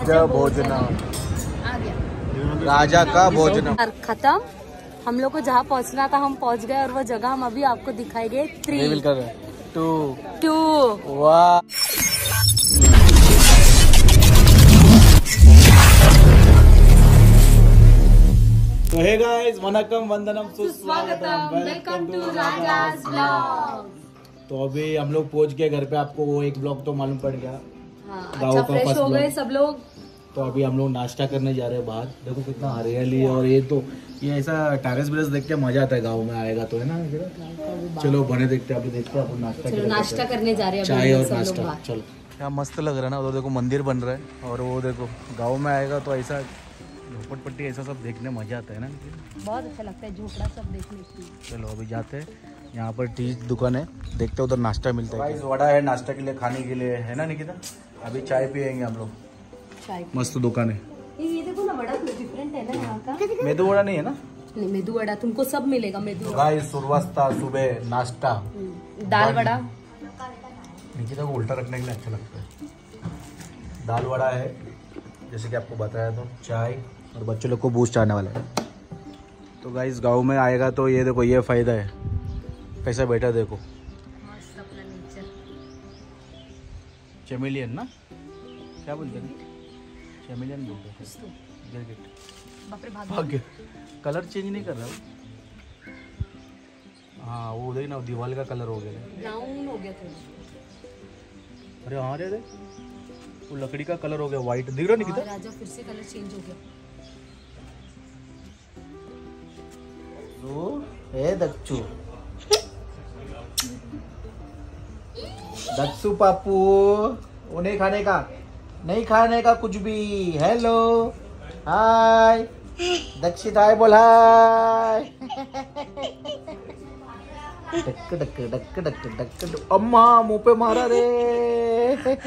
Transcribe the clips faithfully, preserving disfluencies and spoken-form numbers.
राज भोजन आ गया, राजा का भोजन खत्म। हम लोग को जहाँ पहुँचना था हम पहुँच गए और वो जगह हम अभी आपको दिखाएंगे। थ्री टू टू वाह। तो हे गाइस, वनकम वंदनम सुस्वागतम, वेलकम टू राजास ब्लॉग। तो अभी हम लोग पहुंच गए घर पे। आपको वो एक ब्लॉग तो मालूम पड़ गया। हाँ, अच्छा फ्रेश हो गए सब लोग। तो अभी हम लोग नाश्ता करने जा रहे हैं बाहर। देखो कितना हरियाली है। और ये तो ये ऐसा टेरेस ब्रेस देख के मजा आता है। गाँव में आएगा तो है ना। चलो बने देखते हैं, अभी देखते हैं अपन नाश्ता। चलो नाश्ता करने जा रहे हैं, चाय और नाश्ता। चलो क्या मस्त लग रहा है ना। उधर देखो मंदिर बन रहा है और वो देखो गाँव में आएगा तो ऐसा झोपड़पट्टी ऐसा सब देखने मजा आता है ना। बहुत अच्छा लगता है झोपड़ा सब देखने की। चलो अभी जाते हैं। यहाँ पर टी दुकान है, देखते हैं उधर नाश्ता मिलता है। वड़ा है नाश्ता के लिए, खाने के लिए है ना निकिता। अभी चाय पियेंगे हम लोग। चाय मस्त दुकान है। ये देखो ना, वड़ा डिफरेंट है ना यहाँ का। मेदू वड़ा नहीं है ना। नहीं, मेदू वड़ा तुमको सब मिलेगा। मेदू गाइस सुरवास्ता सुबह नाश्ता दाल वड़ा। निकिता को उल्टा रखने के लिए अच्छा लगता है। दाल वड़ा है जैसे कि आपको बताया। तो चाय और बच्चों लोग को बूस्ट आने वाला है। तो गाइस गांव में आएगा तो ये देखो ये फायदा है। कैसा बैठा देखो, चमेलियन ना, क्या बोलते हैं, चमेलियन बोलते हैं। भाग्य कलर चेंज नहीं कर रहा। हाँ वो उधर ही ना दीवार का कलर हो गया, ब्राउन हो गया था। अरे हाँ रे वो लकड़ी का कलर हो गया, व्हाइट दिख रहा नहीं कितना। राजा फिर से कलर चेंज हो गया। तो ए दच्चू दच्चू पापू, वो नहीं खाने का, नहीं खाने का कुछ भी। हेलो हाय दक्षित, हाय बोल hi. Duck duck duck duck duck. अम्मा मुंह पे मारा रे।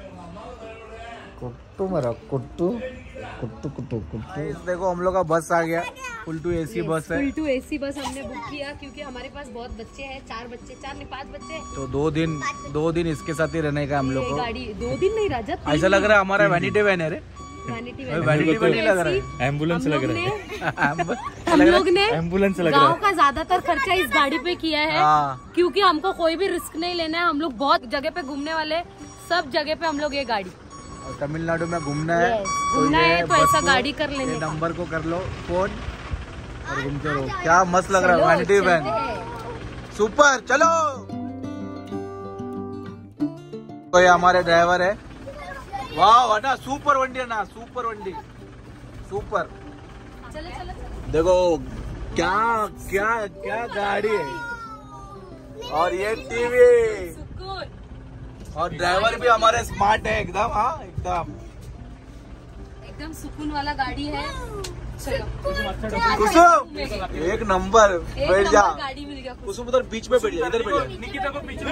कुट्टू मरा कुट्टू कुट्टू कुट्टू कुट्टू। देखो हम लोग का बस आ गया। फुल टू एसी बस है। फुल टू एसी बस हमने बुक किया क्योंकि हमारे पास बहुत बच्चे हैं। चार बच्चे, चार नहीं पांच बच्चे। तो दो दिन दो दिन इसके साथ ही रहने का हम लोग को। गाड़ी दो दिन नहीं राजा, ऐसा लग रहा है हमारा वैनिटी वैन है रे। वैनिटी वैनिटी वैन लग रहा है। एम्बुलेंस लग रहा है। हम लोग ने एम्बुलेंस लग रहा है। गाँव का ज्यादातर खर्चा इस गाड़ी पे किया है क्योंकि हमको कोई भी रिस्क नहीं लेना है। हम लोग बहुत जगह पे घूमने वाले, सब जगह पे हम लोग ये गाड़ी। तमिलनाडु में घूमना है घूमना है तो ऐसा गाड़ी कर लेने। नंबर को कर लो फोन और घूमते रहो। क्या मस्त लग रहा है वैनिटी वैन, सुपर। चलो तो ये हमारे ड्राइवर है। वाह ना सुपर वंडी है ना, सुपर वंडी सुपर। चलो चलो चलो। देखो क्या क्या क्या गाड़ी है। और ये टीवी और ड्राइवर भी हमारे स्मार्ट है एकदम। हाँ एकदम एकदम सुकून वाला गाड़ी है। चलो कुसुम एक नंबर, बैठ जा। गाड़ी मिल गया कुसुम उधर बीच में बैठ जा, इधर बैठ जा। निकिता को पीछे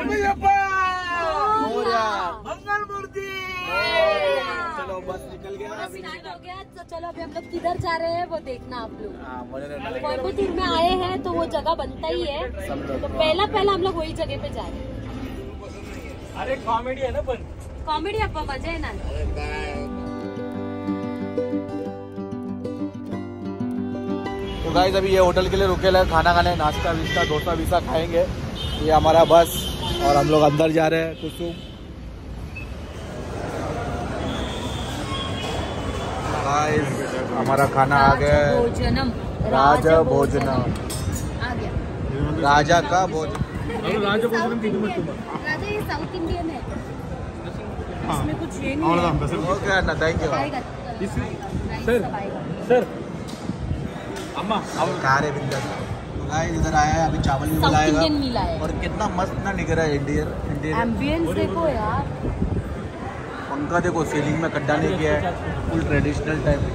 मंगल मूर्ति। चलो बस निकल गया। हो गया तो चलो अभी हम लोग किधर जा रहे हैं वो देखना आप लोग। हाँ, कोयम्बटूर में आए हैं तो वो जगह बनता ही है, तो पहला पहला हम लोग वही जगह पे जा रहे हैं। अरे कॉमेडी है ना, पण कॉमेडी अप्पा मजा है ना। तो गाइस अभी ये होटल के लिए रुके हैं, खाना खाने, नाश्ता विस्ता डोसा विसा खाएंगे। ये हमारा बस और हम लोग अंदर जा रहे हैं। कुसुम गाइस हमारा खाना आ गया। भोजनम राज भोजन आ गया, राजा का भोजन। राजा भोजन की कीमत तुम राजा ये साउथ इंडियन है, इसमें कुछ ये नहीं है। ओके ना, थैंक यू। सर सर अम्मा कहाँ रे बिंदर। गाइस इधर आया है, अभी चावल भी मिलाएगा। मिला है और कितना मस्त ना निकल रहा है इंडियन इंडियन एम्बियंस देखो यार। पंखा देखो, सीलिंग में खड्डा नहीं किया है, फुल ट्रेडिशनल टाइप।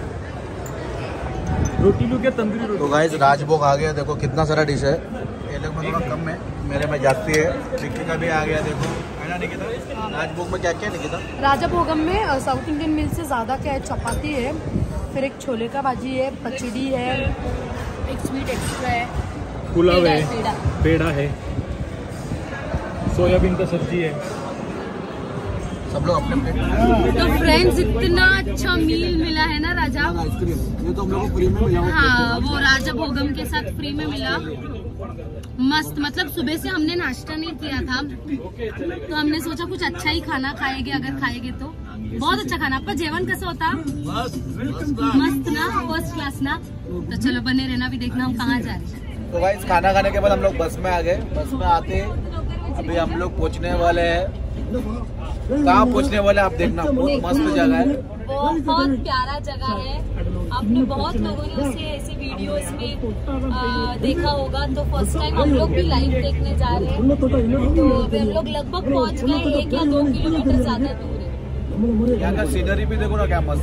रोटी लो क्या, तंदूरी रोटी। तो गाइस राजभोग आ गया, देखो कितना सारा डिश है। ये लोग में थोड़ा कम है, मेरे में जाती है। निकी का भी आ गया देखो, है ना निकिता। राजभोग में क्या क्या निकिता। राजा भोगम में साउथ इंडियन मील से ज़्यादा क्या है, चपाती है, फिर एक छोले का भाजी है, पचड़ी है, एक स्वीट एक्स्ट्रा है, पुलाव है, पेड़ा है, सोयाबीन का सब्जी है, सब लोग अपने अपने। तो फ्रेंड्स इतना अच्छा मील मिला है ना राजा। आइसक्रीम ये तो हम लोग को फ्री में मिला। हाँ वो राजा भोगम के साथ फ्री में मिला। मस्त, मतलब सुबह से हमने नाश्ता नहीं किया था तो हमने सोचा कुछ अच्छा ही खाना खाएंगे, अगर खाएंगे तो। बहुत अच्छा खाना। आपका जेवन कैसा होता? मस्त ना, फर्स्ट क्लास ना। तो चलो बने रहना, भी देखना हम कहाँ जा रहे हैं। तो भाई खाना खाने के बाद हम लोग बस में आ गए। बस में आते अभी हम लोग पहुँचने वाले हैं। कहाँ पहुँचने वाले आप देखना, बहुत मस्त जगह है, बहुत प्यारा जगह है। आपने बहुत लोगों ने उसे ऐसे वीडियोस में आ, देखा होगा। तो फर्स्ट टाइम हम लोग भी लाइव देखने जा रहे हैं। तो अभी हम लोग लगभग पहुंच गए, एक या दो किलोमीटर ज्यादा दूर है। यहाँ का सीनरी भी देखो ना क्या मस्त।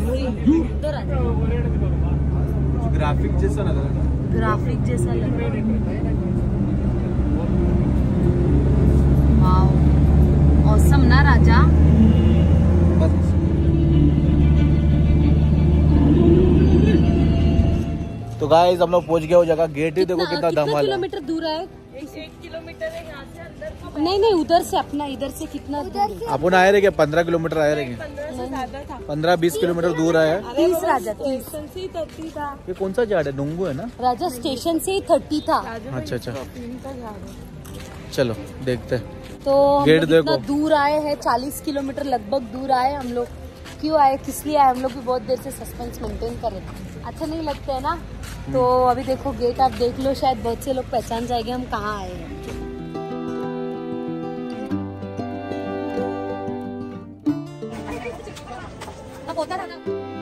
ग्राफिक जैसा लग रहा है। ग्राफिक जैसा लग रहा है। वाओ ऑसम ना राजा। तो गाइस हम लोग पहुंच गए वो जगह। गेट ही देखो कितना धमाल है। किलोमीटर दूर है? एक किलोमीटर है यहाँ से अंदर। नहीं नहीं उधर से अपना, इधर से कितना दूर? अपन आए रहे पंद्रह किलोमीटर आए रहे, पंद्रह बीस किलोमीटर दूर आया। तीस राजा, तीस। ये कौन सा झाड़ है? नुंगू है ना राजा? स्टेशन से ही थर्टी था। अच्छा अच्छा चलो देखते हैं। तो हम गेट लोग देखो। इतना दूर आए हैं, चालीस किलोमीटर लगभग दूर आए हम लोग। क्यों आए, किस लिए आए? हम लोग भी बहुत देर से सस्पेंस मेंटेन कर रहे थे। अच्छा नहीं लगता है ना? तो अभी देखो गेट आप देख लो, शायद बहुत से लोग पहचान जाएंगे हम कहाँ आए हैं। अब होता था ना।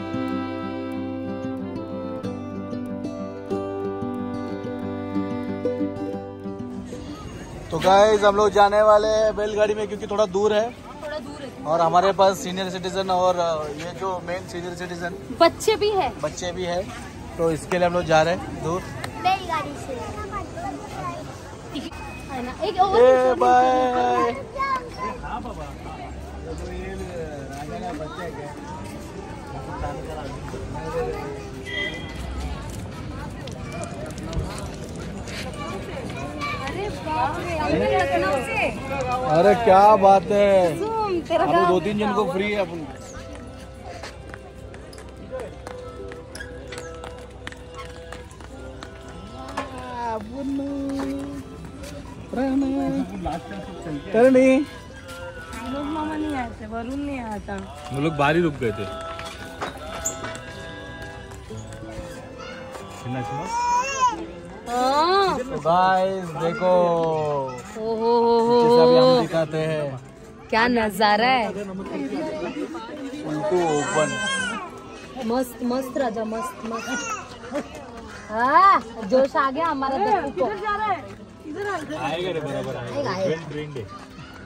तो गाइस हम लोग जाने वाले हैं बैलगाड़ी में, क्योंकि थोड़ा दूर है। थोड़ा दूर है और हमारे पास सीनियर सिटीजन और ये जो मेन सीनियर सिटीजन बच्चे भी है। बच्चे भी है, तो इसके लिए हम लोग जा रहे हैं दूर बैलगाड़ी से। है ना? एक और बाय। अरे बाप रे, लखनऊ से। अरे क्या बात है, तेरा हम दो तीन जन को फ्री है अपन। मामा नहीं आए थे, वरुण नहीं आया था। वो लोग बाहर ही रुक गए थे। तो गाइस देखो ओहो जैसे अभी हम दिखाते हैं, क्या नजारा है। उनको ओपन मस्त मस्त राजा, मस्त मस्त। हाँ जोश आ गया हमारा। देखो को आएगा रे, बराबर आएगा। आएगा। ट्रेंड है।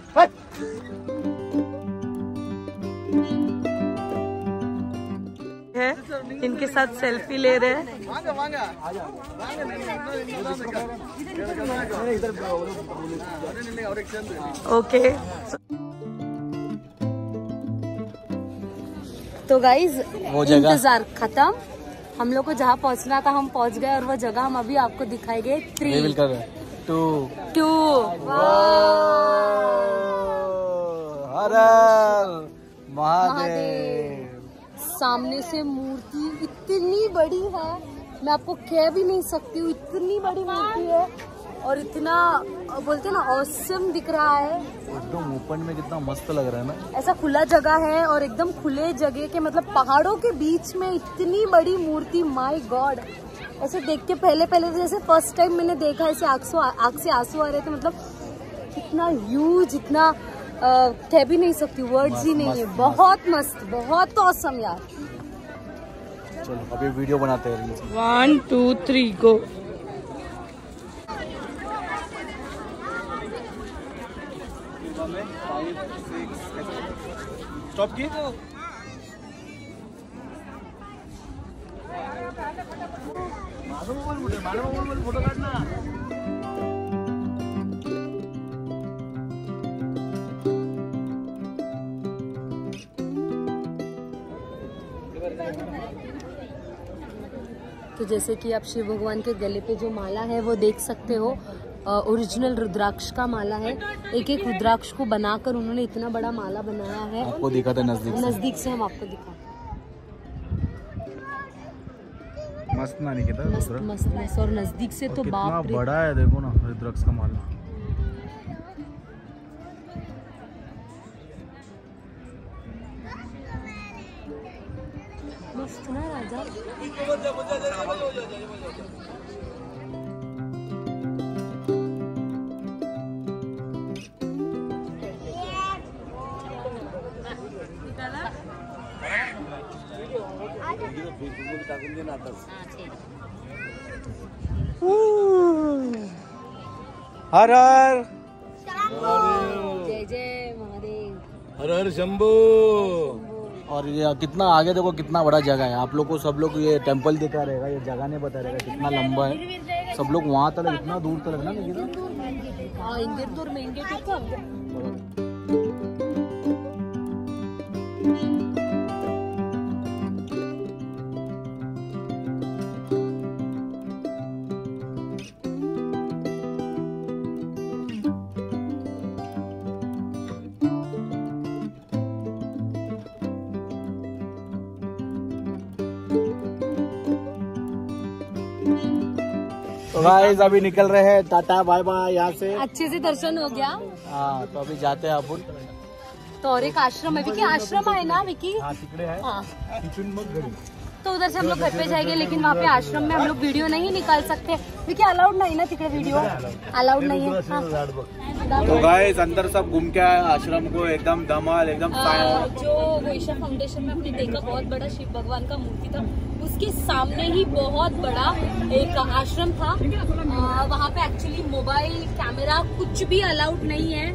है इनके साथ सेल्फी ले रहे हैं। ओके तो गाइज वो जगह इंतजार खत्म। हम लोग को जहाँ पहुँचना था हम पहुँच गए, और वो जगह हम अभी आपको दिखाएंगे। थ्री रिवील कर रहे हैं। टू टू हर महादेव। सामने से मूर्ति इतनी बड़ी है, मैं आपको कह भी नहीं सकती हूँ। इतनी बड़ी मूर्ति है और इतना बोलते ना ऑसम दिख रहा है। एकदम ओपन में कितना मस्त लग रहा है ना। ऐसा खुला जगह है और एकदम खुले जगह के, मतलब पहाड़ों के बीच में इतनी बड़ी मूर्ति। माय गॉड, ऐसे देख के पहले पहले जैसे फर्स्ट टाइम मैंने देखा, ऐसे आंसू आंख से आंसू आ रहे थे। मतलब इतना ह्यूज, इतना कह भी नहीं सकती, वर्ड्स ही नहीं है। बहुत मस्त, बहुत ऑसम यार। चलो अभी वीडियो बनाते हैं। One two three go. Stop की फोटो काटना। तो जैसे कि आप शिव भगवान के गले पे जो माला है वो देख सकते हो। ओरिजिनल रुद्राक्ष का माला है। एक एक रुद्राक्ष को बनाकर उन्होंने इतना बड़ा माला बनाया है। आपको दिखा था नजदीक से। नजदीक से हम आपको दिखा। मस्त ना निकिता, मस्त मस्त मस्त। और नजदीक से तो बाप रे, बड़ा है, देखो ना रुद्राक्ष का माला। मस्त ना राजा। हर हर जय जय महादेव, हर हर शंभू। और ये कितना आगे देखो, कितना बड़ा जगह है। आप लोग को सब लोग ये टेंपल दिखा रहेगा, ये जगह नहीं बता रहेगा कितना लंबा है। सब लोग वहाँ तक, इतना दूर तक ना। हाँ इंदिर दूर मेन गेट है। तो गाइस अभी निकल रहे हैं, टाटा बाय बाय। यहाँ से अच्छे से दर्शन हो गया। हाँ, तो अभी जाते हैं अपन। तो और एक आश्रम है विकी, आश्रम है ना विकी? हाँ, तिकडे है। हाँ, तिथून मग घरी। तो उधर से हम लोग घर पे जाएंगे, लेकिन वहाँ पे आश्रम में हम लोग वीडियो नहीं निकाल सकते क्योंकि अलाउड नहीं ना, तिकडे वीडियो अलाउड नहीं है। हाँ। तो गाइस अंदर सब घूम के आए आश्रम को, एकदम धमाल, एकदम आ, जो वैशा फाउंडेशन में हमने देखा बहुत बड़ा शिव भगवान का मूर्ति था, उसके सामने ही बहुत बड़ा एक आश्रम था। आ, वहाँ पे एक्चुअली मोबाइल कैमरा कुछ भी अलाउड नहीं है।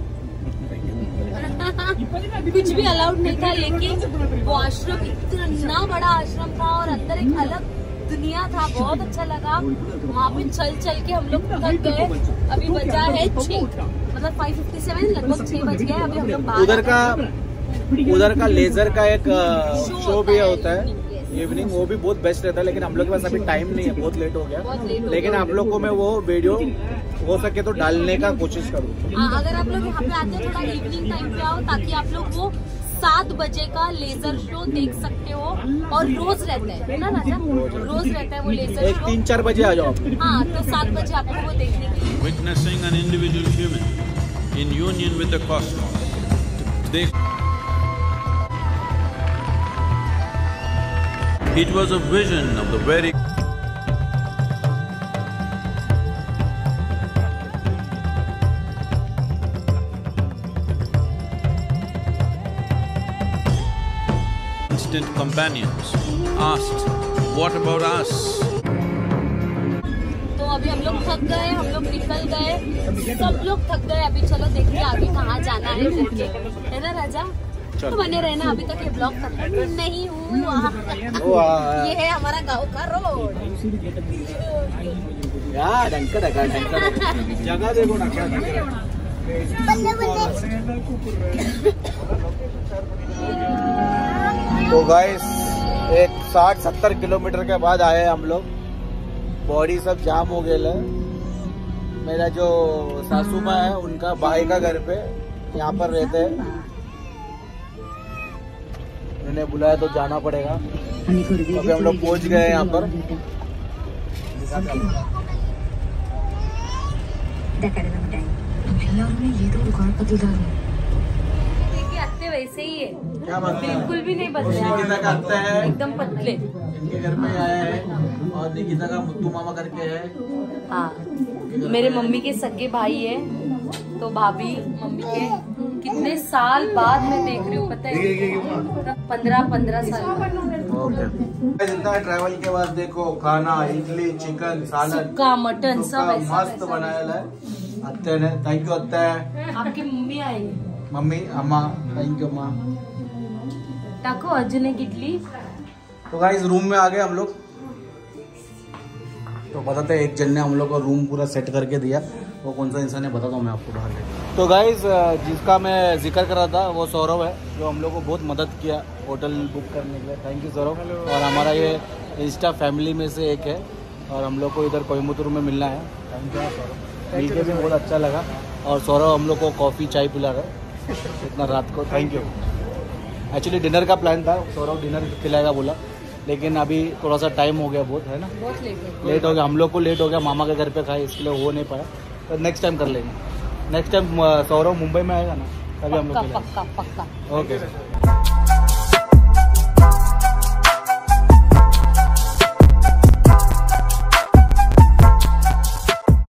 कुछ भी अलाउड नहीं था, लेकिन वो आश्रम इतना बड़ा आश्रम था और अंदर एक अलग दुनिया था। बहुत अच्छा लगा वहाँ पे चल चल के। हम लोग थक गए। अभी बजा है छह, मतलब फाइव फिफ्टी सेवन, लगभग छह बज गए। अभी हम लोग बाहर उधर का उधर का लेजर का एक शो भी होता है इवनिंग, वो भी बहुत बेस्ट रहता है। लेकिन हम लोग के पास अभी टाइम नहीं है, बहुत लेट हो गया। लेकिन आप लोग को मैं वो वीडियो हो सके तो डालने का कोशिश करूँ। अगर आप लोग यहाँ पे आते हो थोड़ा इवनिंग टाइम पे आओ, ताकि आप लोग वो सात बजे का लेजर शो देख सकते हो। और रोज रहता है ना राजा, रोज रहता है वो लेजर एक शो। तीन चार बजे आ जाओ। हाँ, तो सात बजे आपको वो देखने के लिए। Witnessing an individual human in union with the cosmos. They It was a vision of the very instant companions asked, "What about us?" तो अभी हम लोग थक गए, हम लोग निकल गए, सब लोग थक गए। अभी चलो देखते हैं आगे कहाँ जाना है करके, है ना राजा? तो बने रहना, अभी तक ये ब्लॉग खत्म नहीं हुआ। ये है हमारा गांव का रोड। यार डंका डंका डंका जगह देखो ना क्या। तो गाइस एक साठ सत्तर किलोमीटर के बाद आए हम लोग। बॉडी सब जाम हो गया। मेरा जो सासू माँ है उनका भाई का घर पे यहाँ पर रहते हैं, उन्होंने बुलाया तो जाना पड़ेगा। अभी हम लोग पहुंच गए यहाँ पर। देखिए वैसे ही है, क्या बात है? बिल्कुल भी नहीं बदले, निकिता का अत्ता है, एकदम पतले। इनके घर पे आया है। और निकिता का मुत्तू मामा करके है। हाँ, मेरे मम्मी के सगे भाई है। तो भाभी मम्मी के कितने साल बाद मैं देख रही हूँ, पता है? पंद्रह पंद्रह साल बाद। ओके, जितना ट्रैवल के बाद देखो खाना, इडली, चिकन, सालन, सुक्का मटन सब ऐसा मस्त बनाया है अत्ते ने। थैंक यू अत्ते। आपकी मम्मी आई, मम्मी अम्मा, थैंक यू अम्मा। टाको अर्जुन एक इडली। तो गाइस रूम में आ गए हम लोग। तो बताते एक जन ने हम लोग को रूम पूरा सेट करके दिया। वो कौन सा इंसान है बताता हूँ मैं आपको बाहर लेके। तो गाइस जिसका मैं जिक्र कर रहा था वो सौरभ है, जो हम लोग को बहुत मदद किया होटल बुक करने के लिए। Thank you Saurabh. और हमारा ये इंस्टा फैमिली में से एक है, और हम लोग को इधर कोयम्बतूर में मिलना है। Thank you Saurabh. मिल के भी बहुत अच्छा लगा। और सौरभ हम लोग को कॉफ़ी चाय पिला रहा है इतना रात को, थैंक यू। एक्चुअली डिनर का प्लान था, सौरभ डिनर खिलाएगा बोला, लेकिन अभी थोड़ा सा टाइम हो गया बहुत, है ना, बहुत लेट है। लेट हो गया, हम लोग को लेट हो गया, मामा के घर पे खाए इसके लिए हो नहीं पाया, तो नेक्स्ट टाइम कर लेंगे। नेक्स्ट टाइम सौरभ मुंबई में आएगा ना, तभी हम लोग पक्का पक्का पक्का। Okay sir.